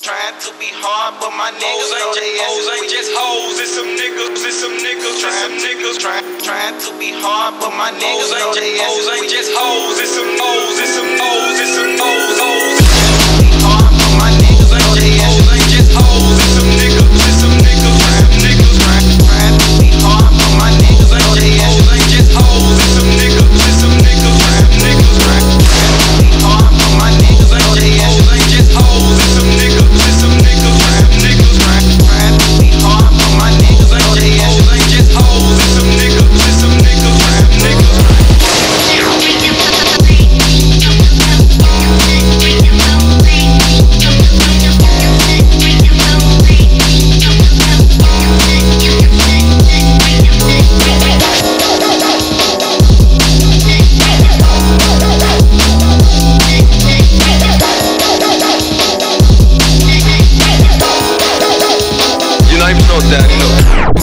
Trying to be hard, but my niggas know they ain't just hoes, it's some niggas, Trying to be hard, but my niggas know they ain't just hoes, it's some hoes, it's some hoes, it's some hoes, hoes. Be hard, but my niggas know they ain't just hoes, it's some niggas, it's some niggas, Trying to be hard, but my niggas know they ain't just hoes, it's some niggas, it's some niggas, Trying to be hard, but my niggas know they ain't just hoes, it's some niggas. Trying to be hard, but my niggas know they ain't just hoes, it's some niggas, it's some niggas, You know, even know that, you know.